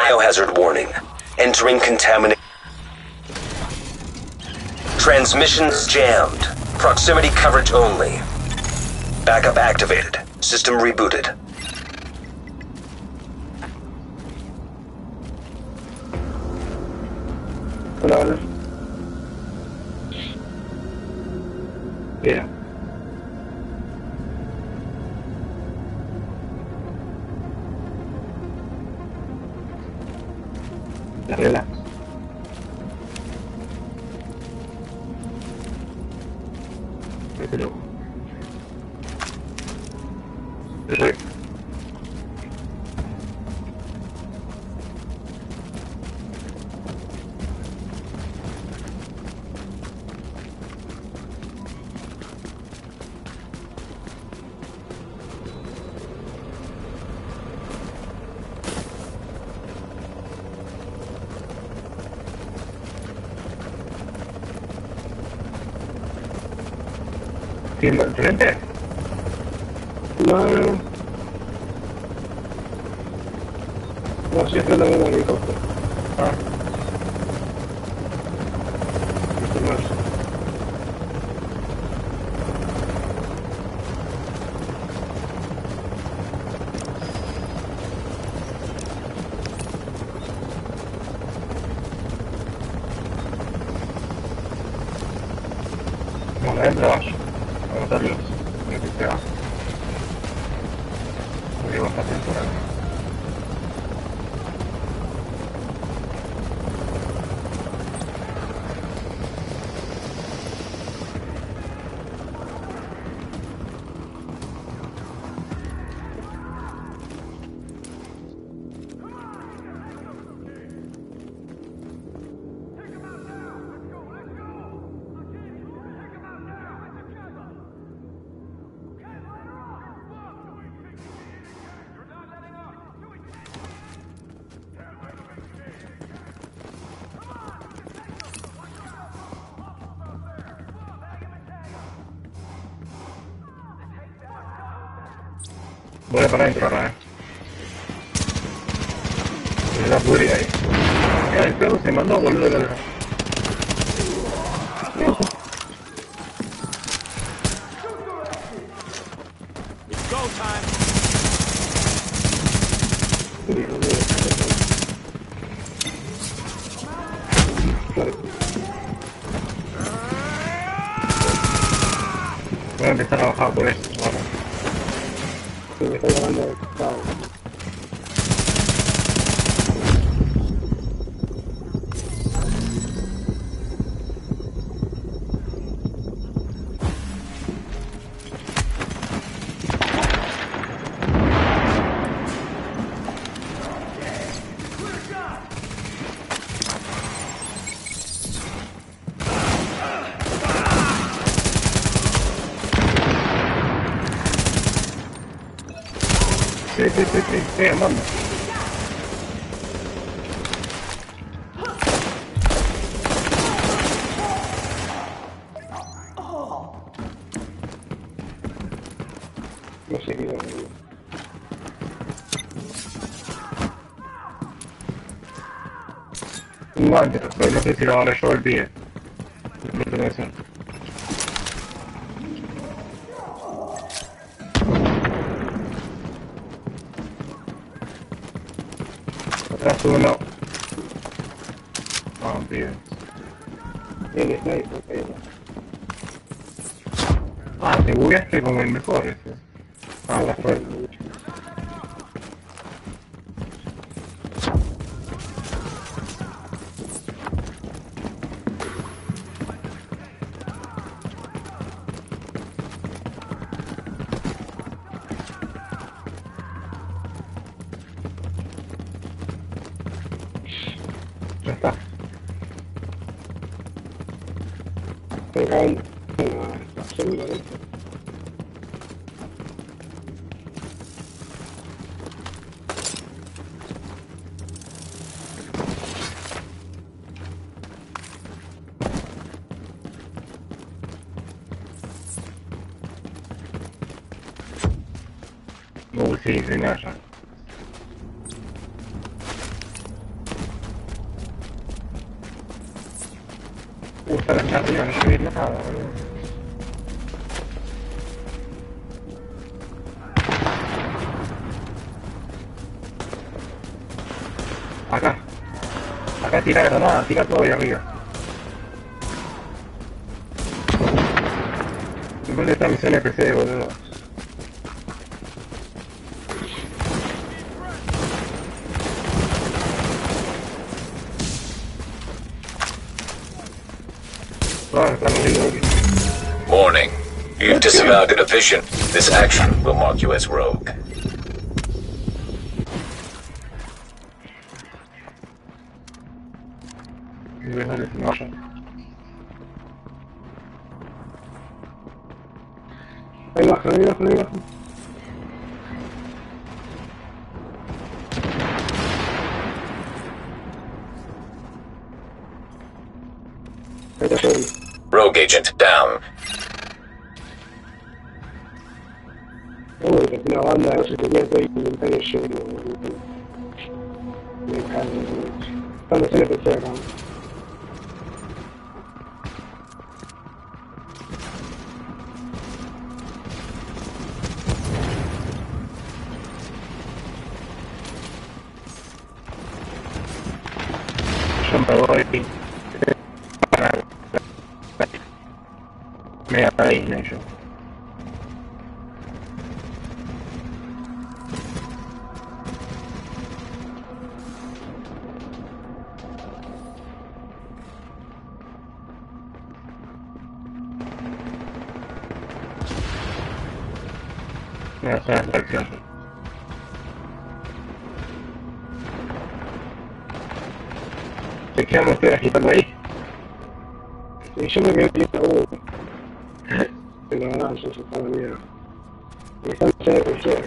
Biohazard warning. Entering contaminated. Transmissions jammed. Proximity coverage only. Backup activated. System rebooted. Hola. Yeah. Relax. Pero... ¿Quién va al frente? No, siempre lo veo en el helicóptero. Ah. Esto no es. Bueno, entra abajo. Vamos a hacerlo. Porque vamos a hacer por ahí. Voy para adentro ahora, la furia ahí. Ya, el perro se mandó a volver a la... Voy a empezar a bajar por esto ahora. Sí, me está llamando el cabo. Sí, andando. No sé qué. Guarda, poi lo si lo lascio il via. Atrás uno. Oh, bien. Tiene sniper, pero... Ah, te bugueaste como el mejor ese. Ah, la suerte. Ya está. Pero hay una segunda vez. Sí, genial. gusta la chat, yo no escribí nada, boludo. Acá. Acá tira granada, tira todo ahí arriba. ¿Dónde está mi NPC, boludo? Warning. You've disavowed a division. This action will mark you as rogue. Ahí baja, ahí baja, ahí baja. Ahí está todo. Rogue agent down. Uy, que una banda de 700 y inventario lleno. Me cago en Dios. Cuando se le empecé acá. Yo me voy para media reina yo. Me va a hacer la acción. ¿Te quedamos ustedes agitando ahí? Y yo me quedé tirando pero no, yo se estaba miedo. Me están echando de presión.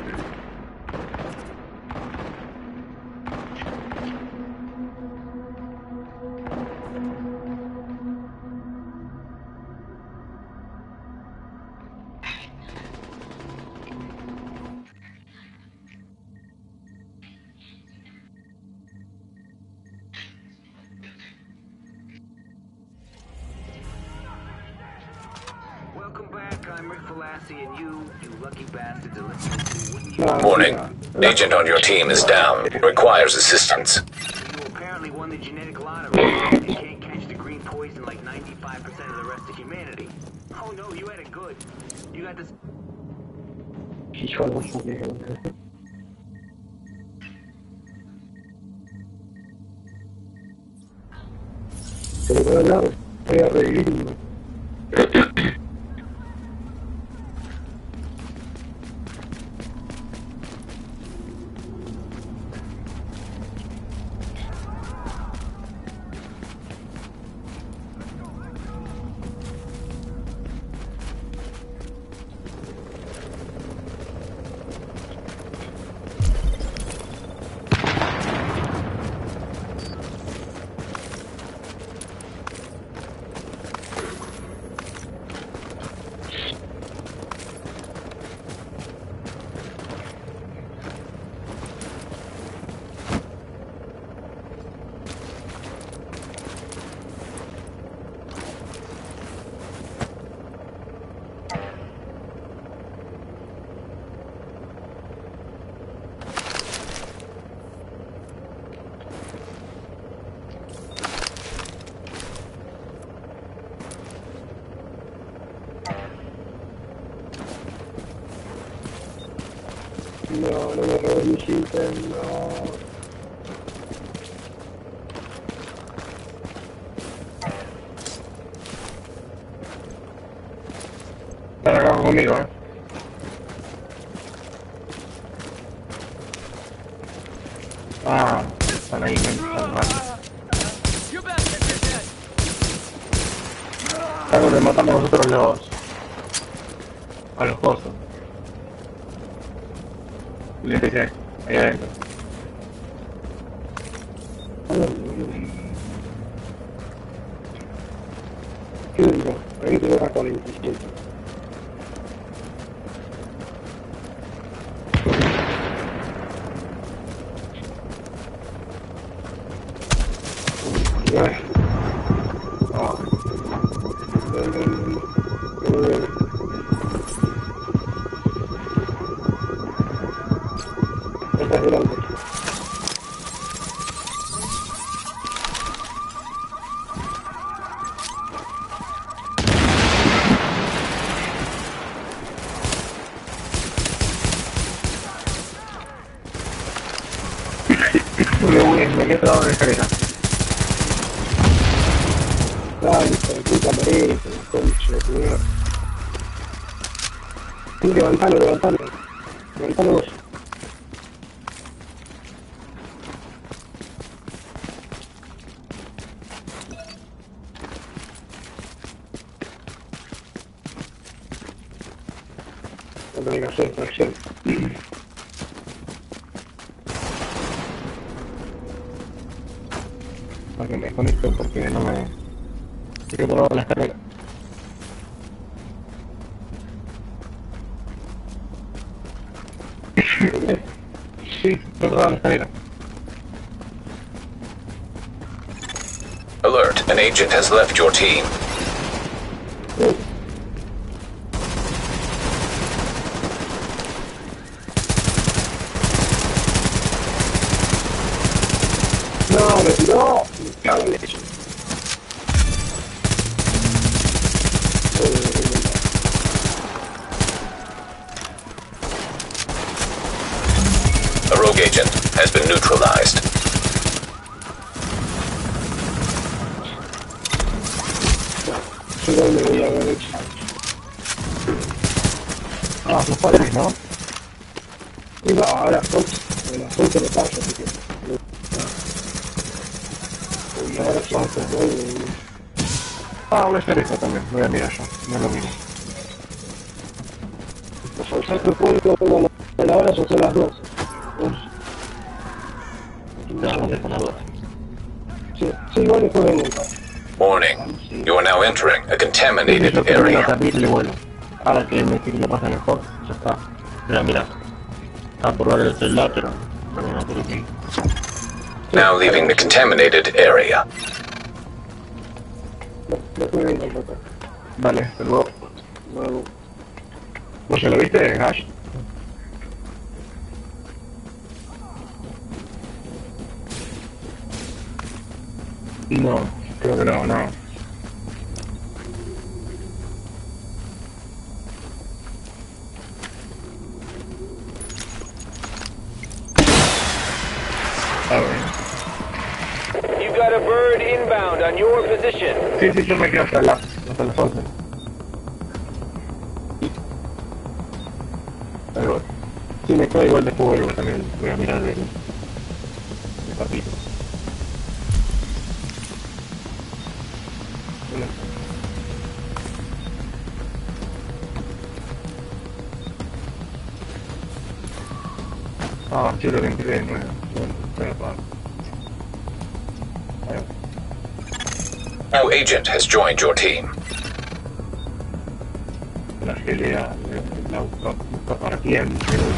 Warning. Agent on your team is down. Requires assistance. You apparently won the genetic lottery and can't catch the green poison like 95% of the rest of humanity. Oh no, you had it good. You got this. Hijo de su vieja. Pero por el lado, voy a revivirlo. No, no me robes mi shooter, no. Están acá conmigo, Ah, están ahí, Estamos de matando a nosotros a los cosos. Le empecé ahí adentro. ¿Qué le digo? Ahí tengo una 47. me quedo trabado en la escalera. Dale, hijo de puta, merece, concha de tu mierda. Sí, levantalo vos. No tengo que hacer extracción. Para que me conecte porque no me... Quiero probar la escalera. Sí, probar la escalera. Alert, an agent has left your team. No, me tiró. Me cago en leche. A rogue agent has been neutralized. Yo no me voy a haber hecho. Ah, los padres, ¿no? Y no, ahora son las 11 de la tarde, así que... Y ahora son las 9. Ah, voy a hacer esto también, voy a mirar yo, no lo miro. Los centros públicos de la hora son las 12. Sí, igual después vengo. Warning, you are now entering a contaminated area. Bueno, ahora que me quiero pasar mejor, ya está. Mira, está por ver el celular, pero no por aquí. Now leaving the contaminated area. Vale, pero ¿vos ya lo viste, Ash? No, creo que no. A ver. You got a bird inbound on your position. Sí, yo me quedo hasta las 11. Pero si me quedo igual después vuelvo también, voy a mirar el capítulo. Ah, sí lo encontré, bueno, voy a parar. New agent has joined your team. La pelea, la busca para quién,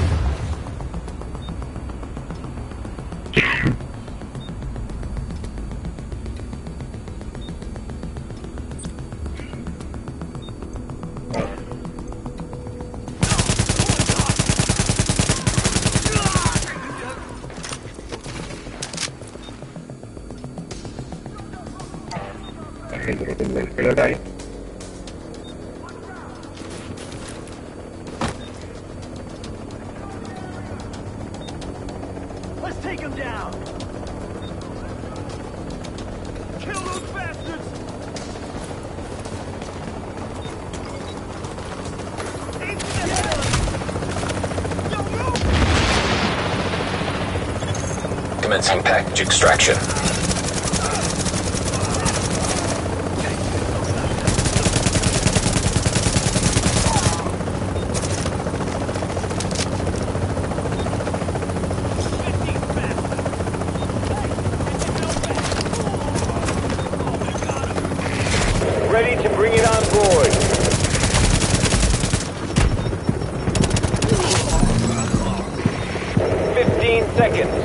la gente que tiene el pelota ahí. Let's take him down. Kill those bastards. Commencing package extraction. Ready to bring it on board. Seconds.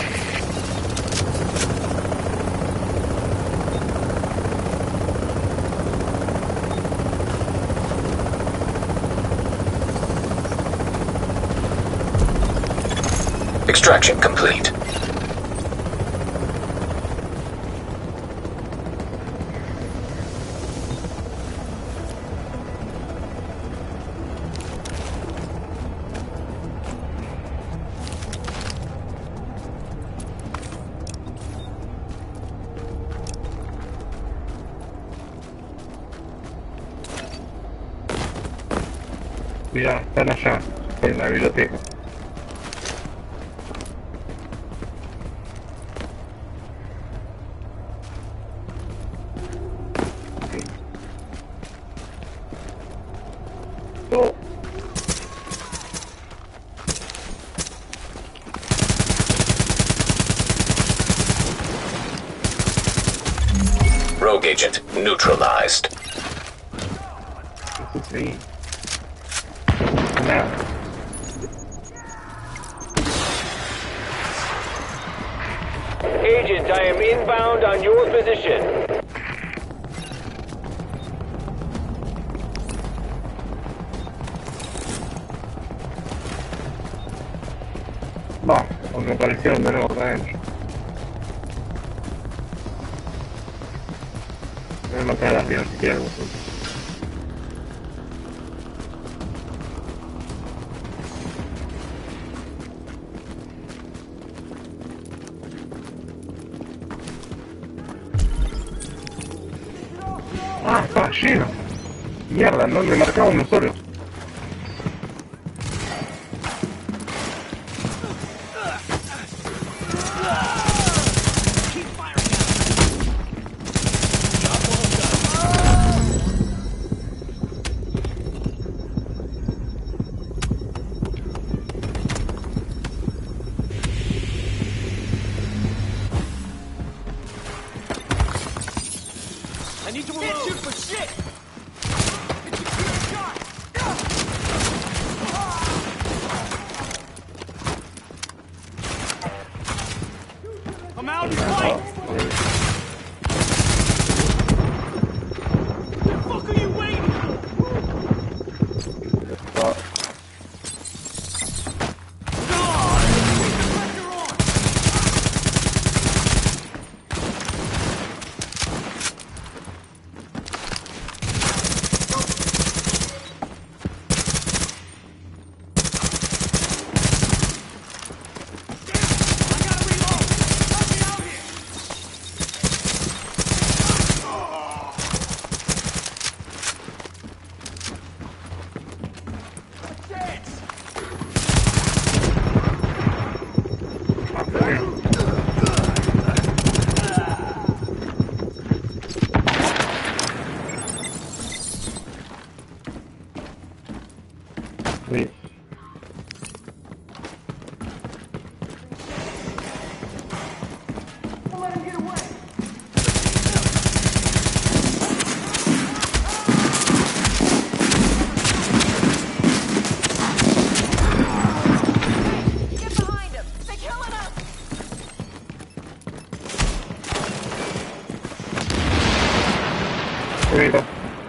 Extraction complete. Mira, están allá, en la biblioteca. No. Rogue agent neutralized. Eso sí. Nada. Agent, I am inbound on your position. Va, me aparecieron de nuevo acá adentro. Me voy a matar rápido si quiero. Ah, está lleno. Mierda, no me marcaba uno solo. I need to reload. Can't shoot for shit. It's a good shot. I'm out and fight. What the fuck are you waiting for? Sí. Get behind him! They're killing us! Mira.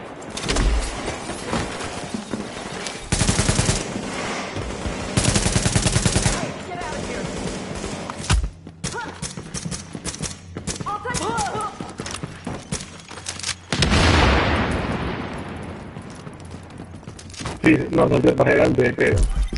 Get out of here! I'll take you! Sí, no, no te para adelante, pero...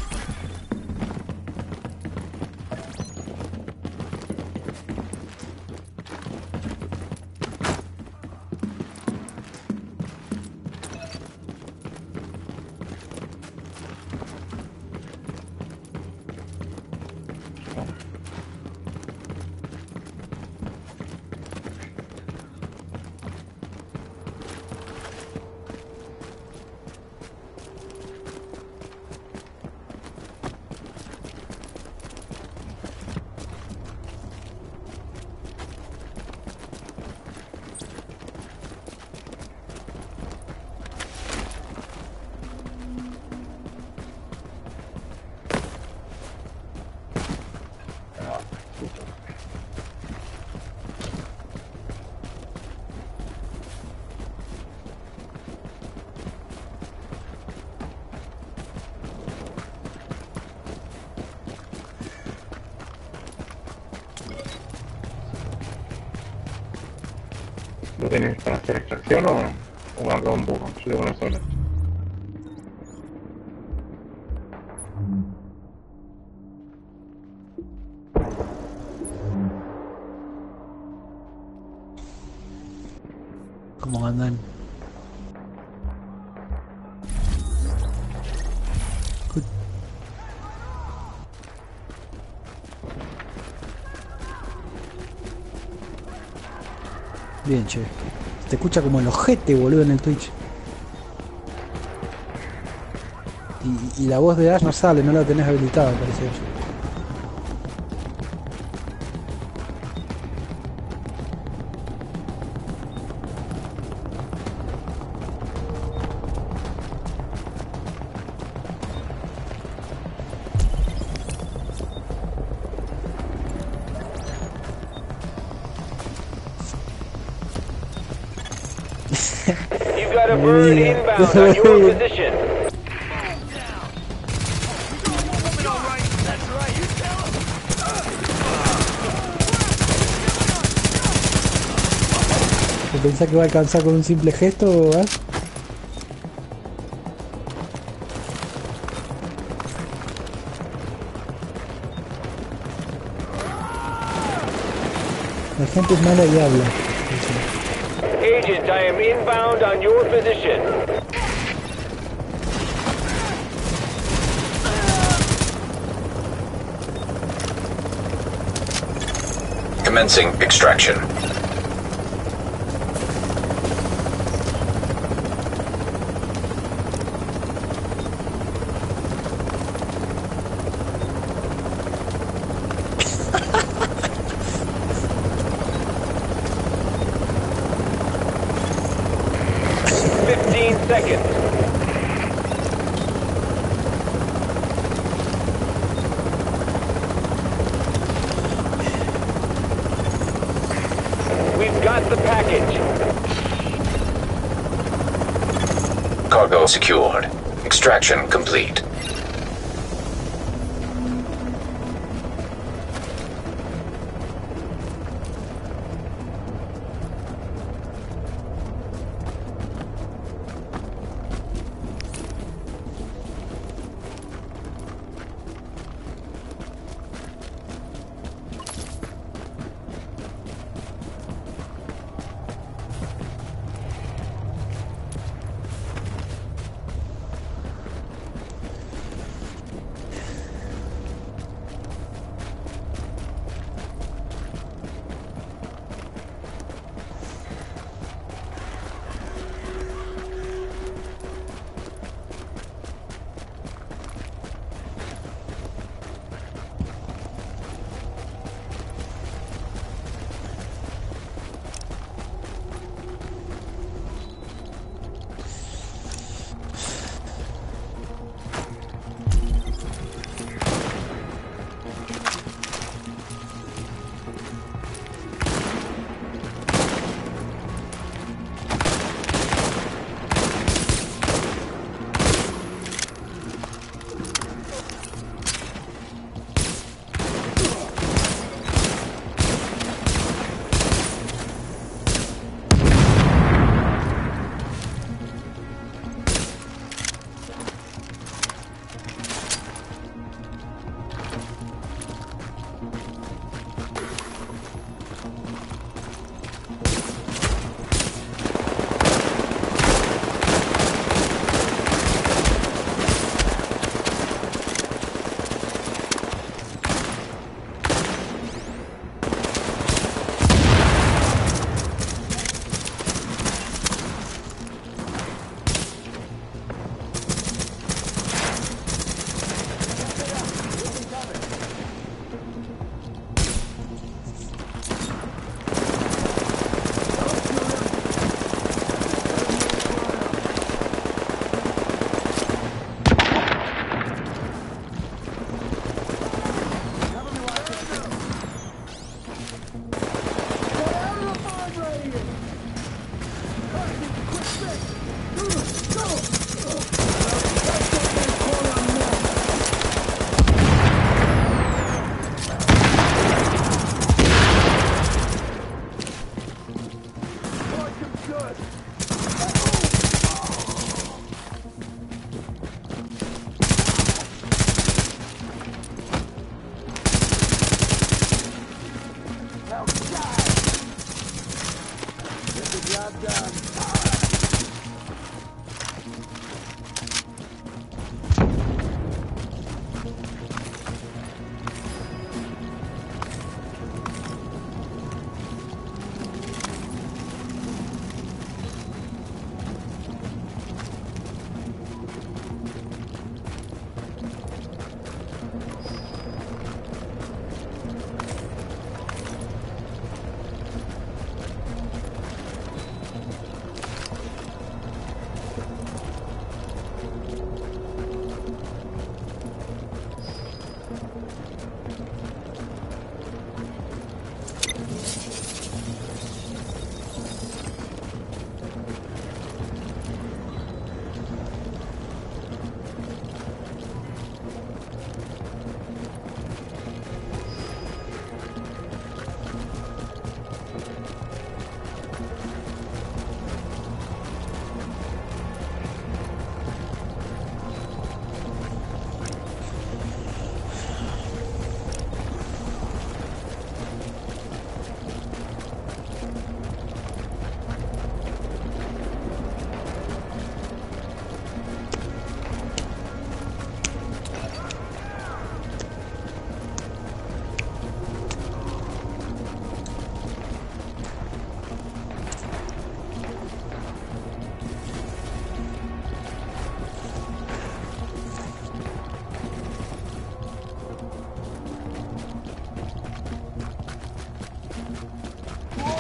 ¿Lo tenés para hacer extracción o hago un poco? Yo de una sola. ¿Cómo andan? Bien, che. Te escucha como el ojete, boludo, en el Twitch. Y la voz de Ash no sale, no la tenés habilitada, parece eso. You've got a bird inbound on your position. ¿Te pensás que va a alcanzar con un simple gesto, Ash? La gente es mala y habla. Agent, I am inbound on your position. Commencing extraction. Seconds. We've got the package. Cargo secured. Extraction complete.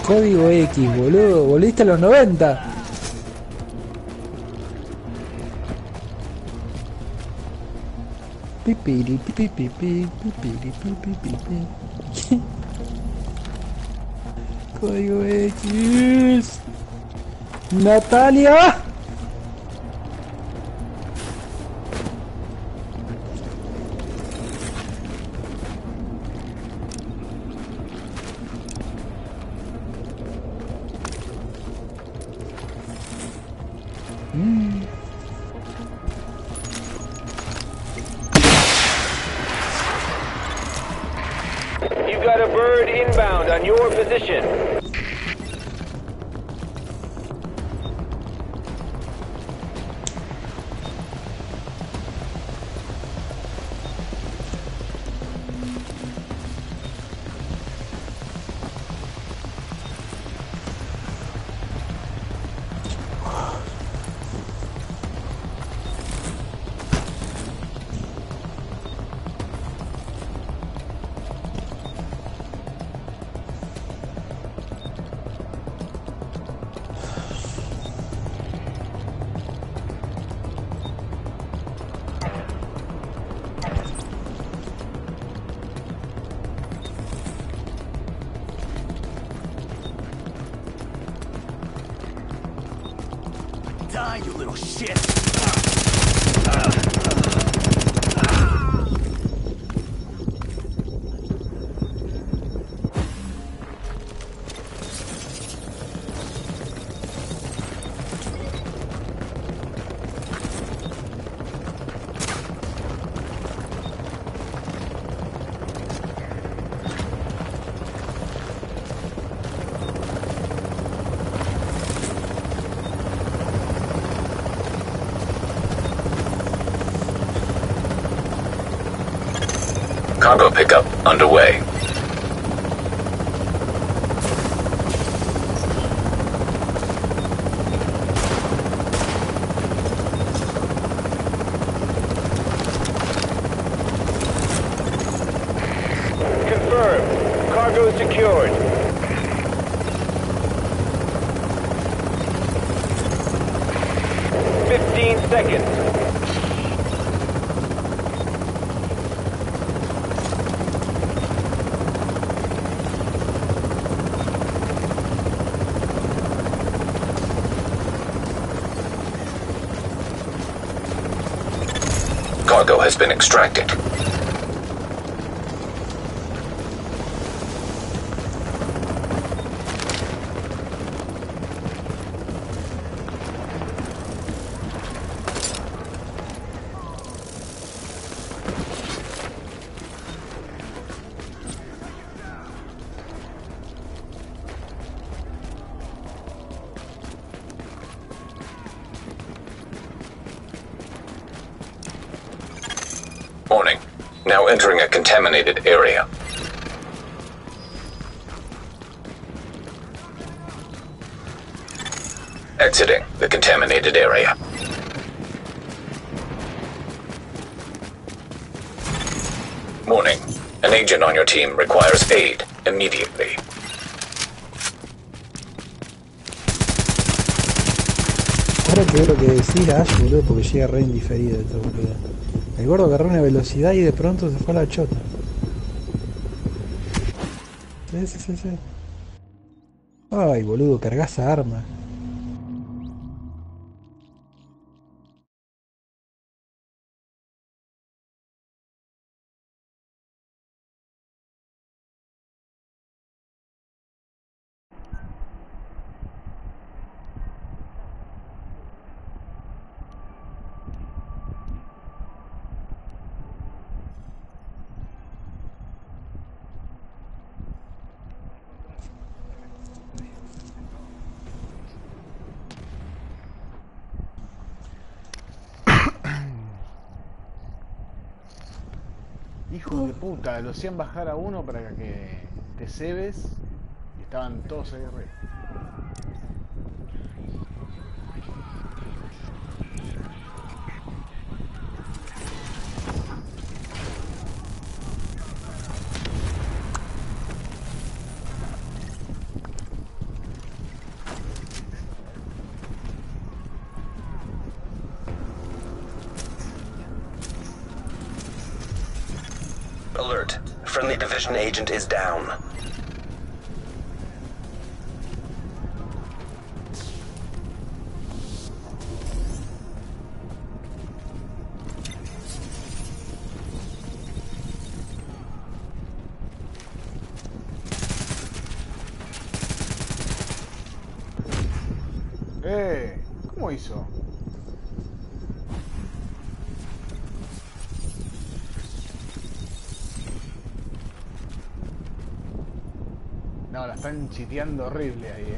Código X, boludo. Volviste a los 90. Pipiri, pipiri, pipiri, pipiri. Código X. Natalia. You got a bird inbound on your position. Die, you little shit! Cargo pickup underway. Confirmed. Cargo secured. Seconds. Cargo has been extracted. Warning. Now entering a contaminated area. Exiting the contaminated area. Warning. An agent on your team requires aid immediately. Ahora que veo lo que decís, Ash, boludo, porque llega re indiferido esto, boludo. El gordo agarró una velocidad y de pronto se fue a la chota. Sí. Ay, boludo, cargás a arma. Hijo de puta, lo hacían bajar a uno para que te cebes y estaban todos ahí re. friendly division agent is down. ¿Cómo hizo? No, la están chiteando horrible ahí,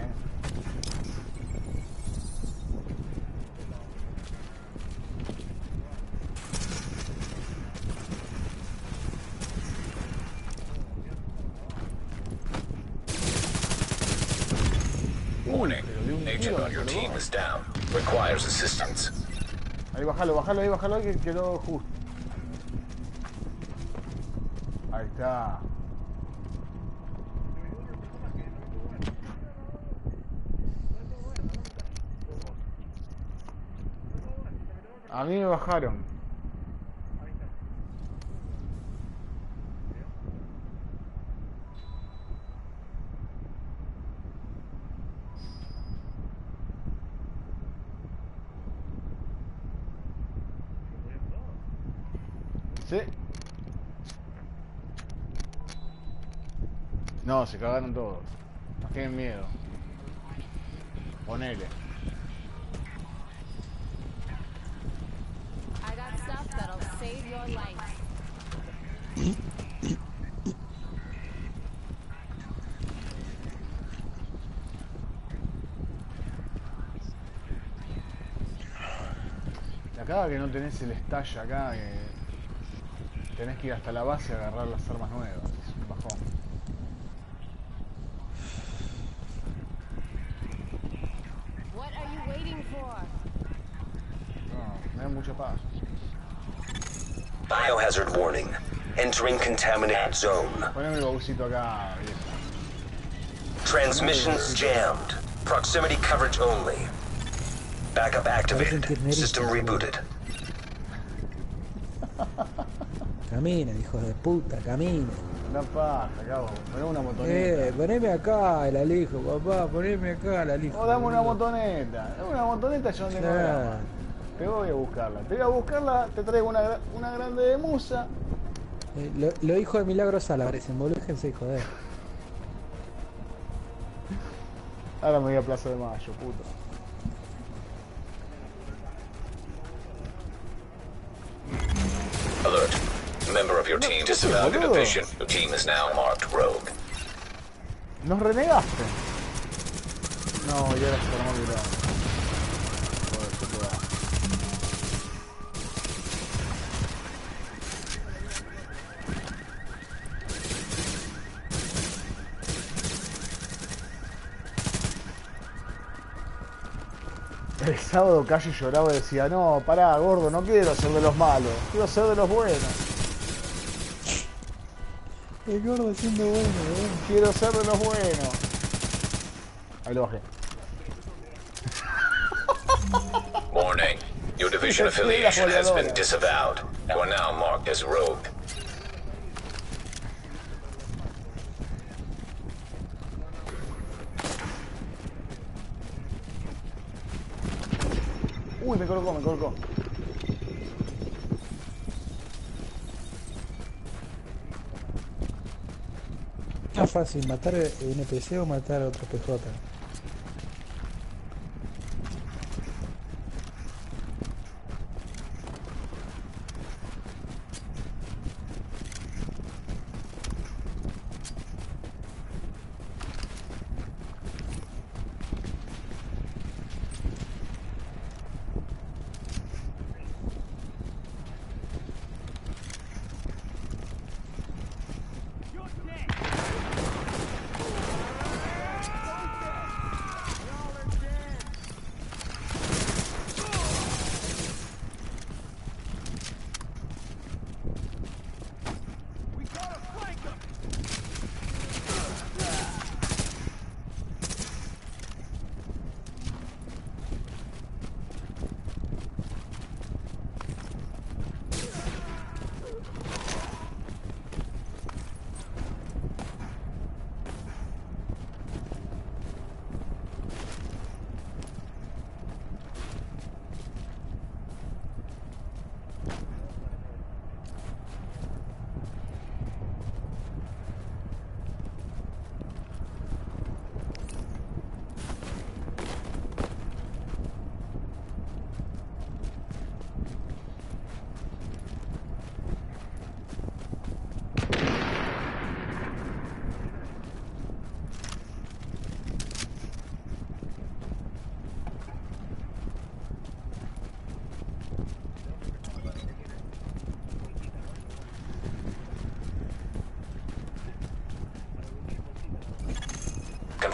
Warning. Agent on your team is down. Requires assistance. Ahí bájalo, que quedó justo. Ahí está. A mí me bajaron. Sí. No, se cagaron todos. No tienen miedo. Ponele. I got stuff that'll save your life. La caga que no tenés el stash acá, que tenés que ir hasta la base y agarrar las armas nuevas. Es un bajón. What are you waiting for? No, me da mucha paz. Biohazard warning. Entering contaminated zone. Poneme el baúcito acá, viejo. Transmissions jammed. Proximity coverage only. Backup activated. System rebooted. Camina, hijo de puta, camina. Una paja, cabrón. Poneme una motoneta. Poneme acá el alijo, papá, poneme acá el alijo. Oh, dame una motoneta. Dame una motoneta, yo no tengo nada. Te voy a buscarla. Te voy a buscarla, te traigo una grande de musa. Los hijos de Milagro Sala parecen, bolújense, joder. Ahora me voy a Plaza de Mayo, puto. Alert. Member of your team disavowed a division. Your team is now marked rogue. ¿Nos renegaste? No, y ahora se armó viral. Joder, qué pedazo. El sábado Calle lloraba y decía, no, pará, gordo, no quiero ser de los malos, quiero ser de los buenos. El gordo siendo bueno, Quiero ser de los buenos. Ahí lo bajé. Warning. Your division affiliation has been disavowed. You are now marked as rogue. Uy, me colocó. Es más fácil matar un NPC o matar a otro PJ.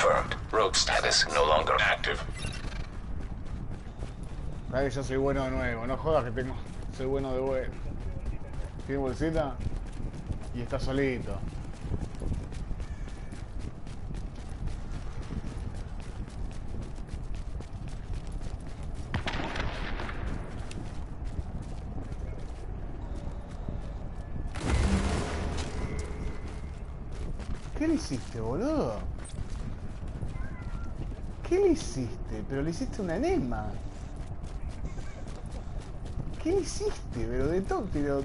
confirmed. Rogue status no longer active. Sabes que yo soy bueno de nuevo, no jodas que soy bueno de vuelta. Tiene bolsita y está solito. ¿Qué le hiciste, boludo? ¿Qué le hiciste? Pero le hiciste una enema. ¿Qué le hiciste? Pero de todo, pero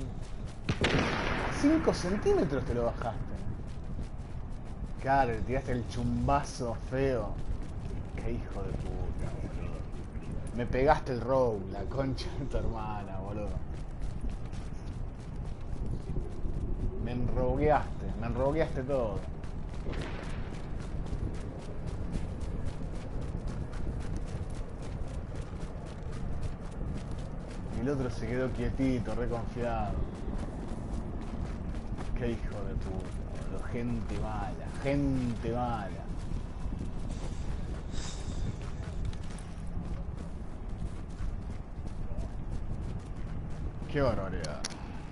5 centímetros te lo bajaste. Claro, le tiraste el chumbazo feo. Qué hijo de puta, boludo. Me pegaste el roll, la concha de tu hermana, boludo. Me enrogueaste todo. Y el otro se quedó quietito, reconfiado. Qué hijo de puta, boludo. Gente mala, gente mala. Qué barbaridad.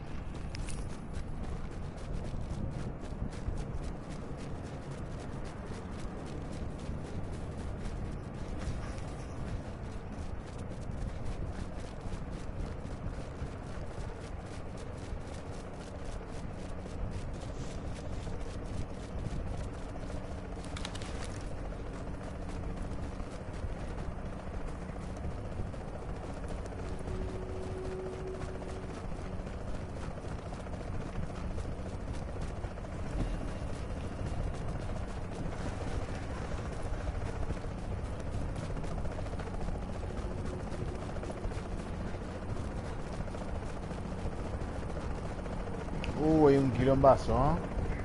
Hay un quilombazo, ¿eh?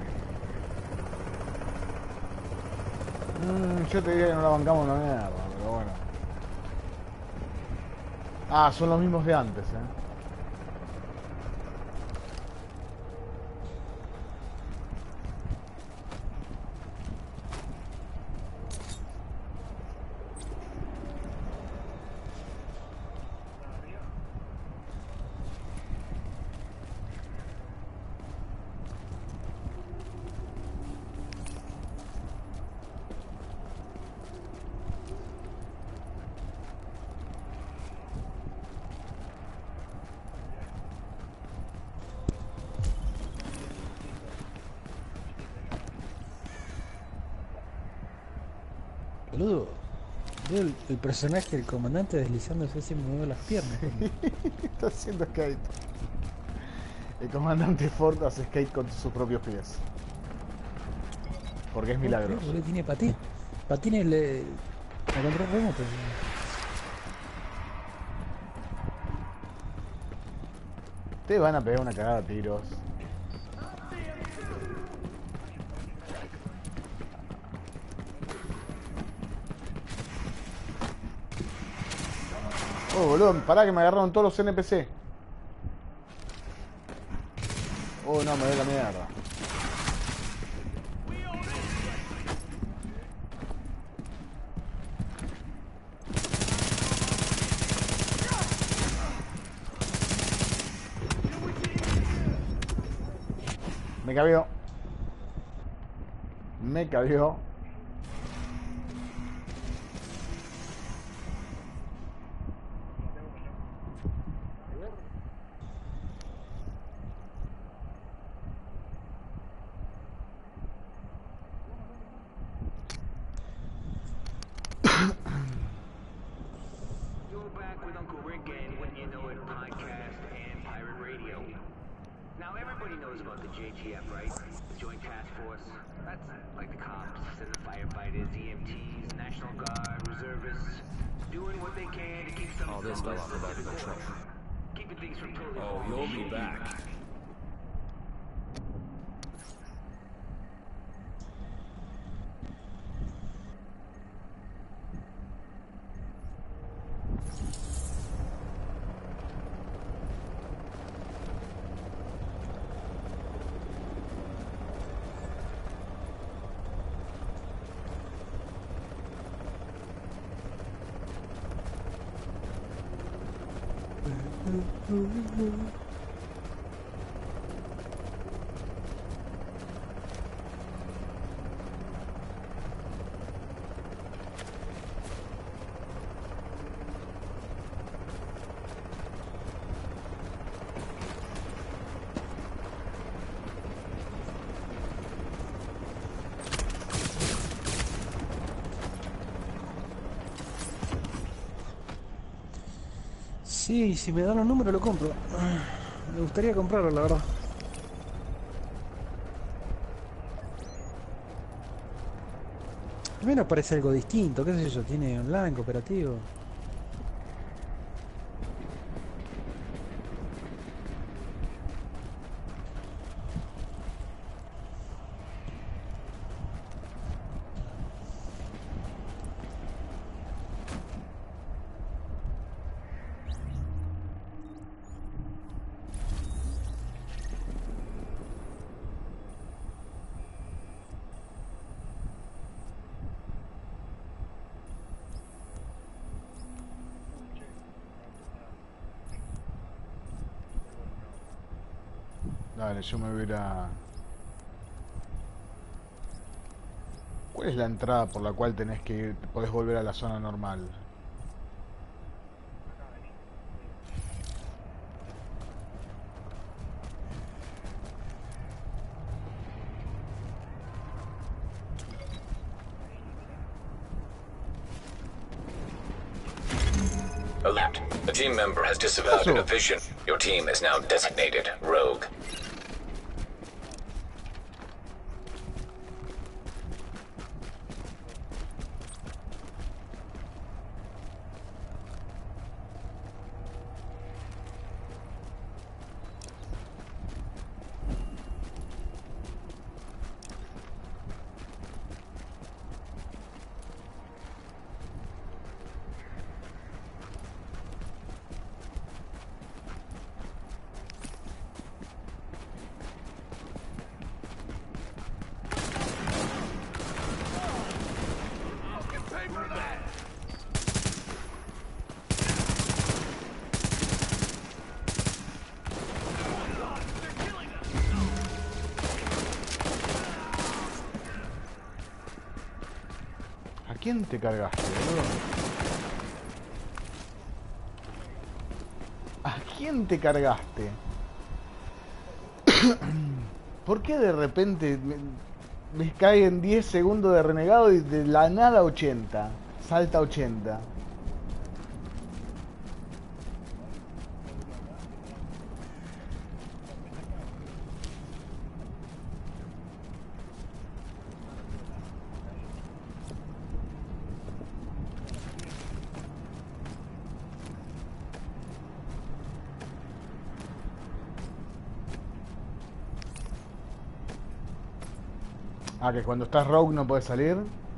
Yo te diría que no la bancamos una mierda, pero bueno. Ah, son los mismos de antes, Boludo, veo el personaje del comandante deslizándose así moviendo las piernas. Está haciendo skate. El comandante Ford hace skate con sus propios pies. Porque es milagroso. Boludo, tiene patines. Patines a control remoto. Te van a pegar una cagada de tiros. Oh, boludo, pará que me agarraron todos los NPC. Oh, no, me doy la mierda. Me cabió. Me cabió. You're back with Uncle Rick and Wouldn't You Know It podcast and pirate radio. Now everybody knows about the JTF, right? The Joint Task Force. That's like the cops and the firefighters, EMTs, National Guard, reservists, doing what they can to keep some Oh, this fell off the back of the truck. keeping things from totally. Oh, you'll be back. Sí, si me dan los números lo compro. Me gustaría comprarlo, la verdad. Al menos parece algo distinto, qué sé yo, tiene online, cooperativo. Dale, yo me voy a ir a... ¿Cuál es la entrada por la cual tenés que ir? Podés volver a la zona normal. Alert. A team member has disavowed an evasion. Your team is now designated Rogue. ¿A quién te cargaste, boludo? ¿A quién te cargaste? ¿Por qué de repente me cae en 10 segundos de renegado y de la nada 80? Salta 80. Ah, que cuando estás rogue no puedes salir.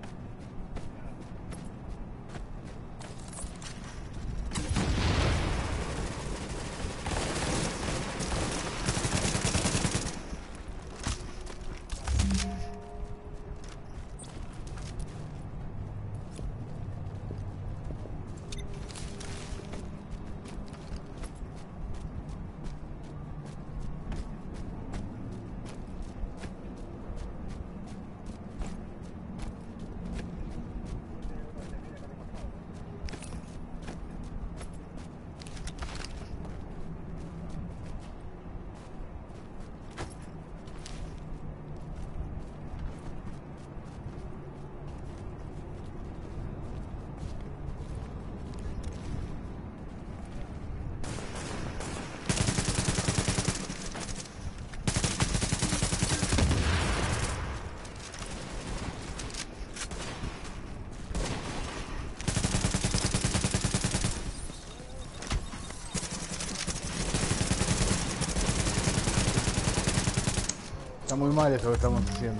Está muy mal esto que estamos haciendo.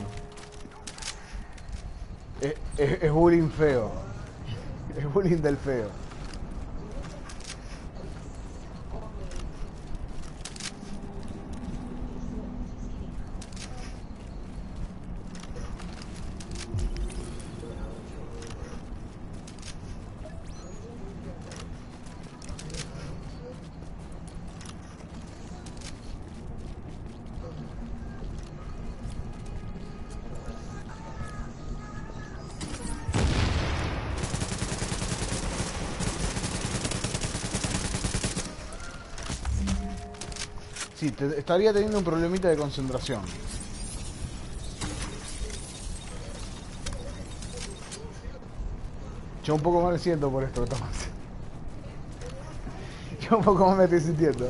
Es bullying feo. Es bullying del feo. Sí, estaría teniendo un problemita de concentración. Yo un poco mal me siento por esto, Tomás. Yo un poco mal me estoy sintiendo.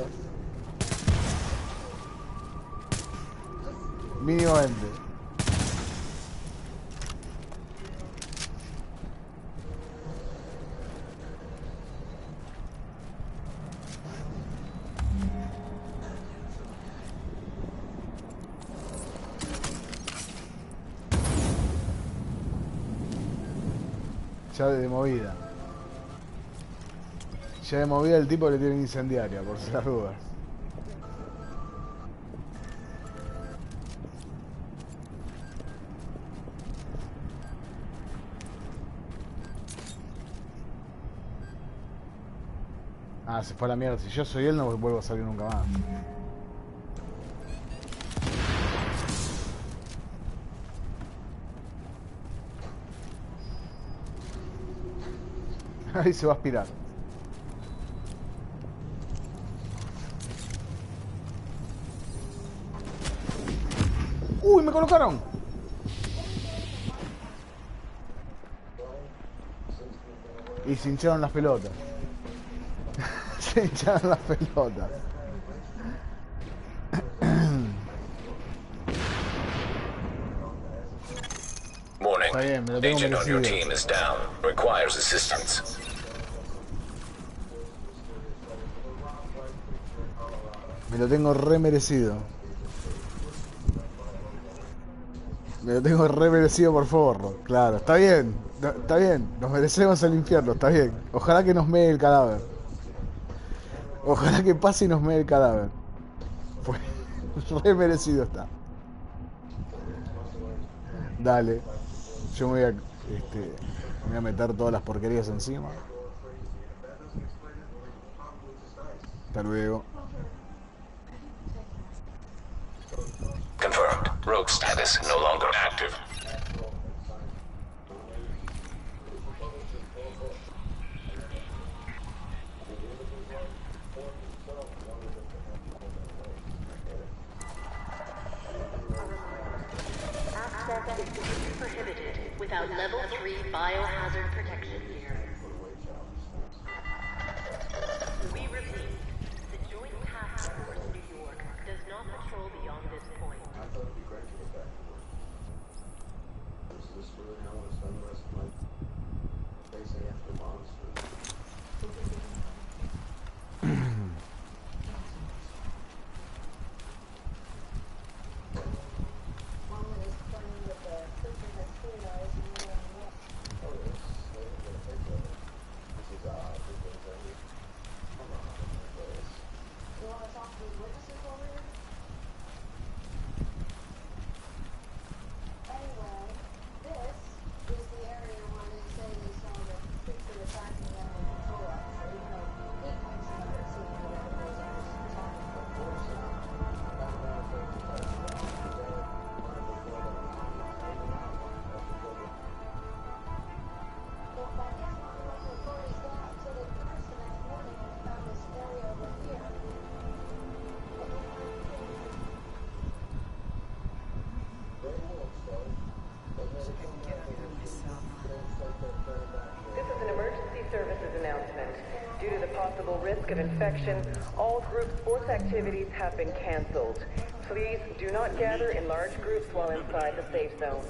Mínimamente. Ya de movida. Ya de movida el tipo le tiene incendiaria, por si las dudas. Ah, se fue a la mierda. Si yo soy él, no vuelvo a salir nunca más. Ahí se va a aspirar. ¡Uy, me colocaron! Y se hincharon las pelotas. Se hincharon las pelotas. Warning. Está bien, me lo tengo Agent on your merecido. team is down. Requires assistance. Me lo tengo re merecido. Me lo tengo re merecido por forro. Claro, está bien. Está bien. Nos merecemos el infierno, está bien. Ojalá que nos mee el cadáver. Ojalá que pase y nos mee el cadáver. Pues re merecido está. Dale. Yo me voy a meter todas las porquerías encima. Hasta luego. Confirmed. Rogue status no longer active. Access is prohibited without level 3 biohazard protection gear. We repeat, the Joint Task Force New York does not patrol beyond this point. This is an emergency services announcement. Due to the possible risk of infection, all group sports activities have been canceled. Please do not gather in large groups while inside the safe zone.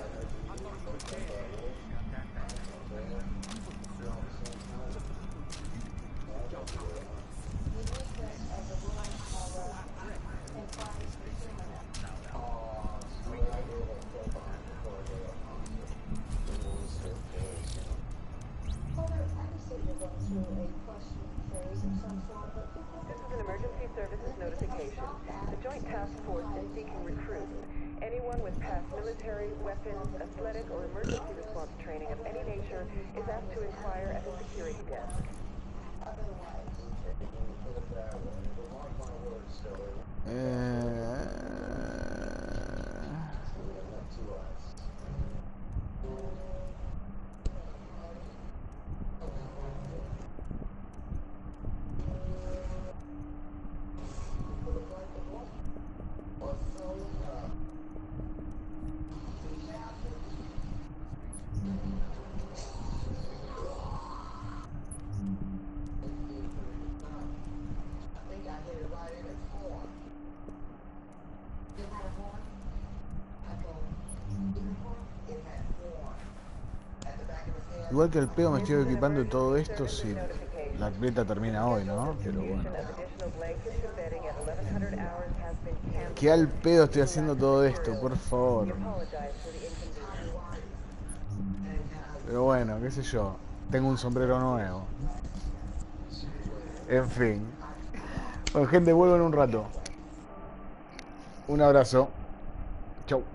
This is an emergency services notification. The Joint Task Force is seeking recruits. Anyone with past military, weapons, athletic, or emergency response training of any nature is asked to inquire at the security desk. Igual que el pedo me estoy equipando de todo esto si la beta termina hoy, ¿no? Pero bueno. ¿Qué al pedo estoy haciendo todo esto? Por favor. Pero bueno, qué sé yo. Tengo un sombrero nuevo. En fin. Bueno, gente, vuelvo en un rato. Un abrazo. Chau.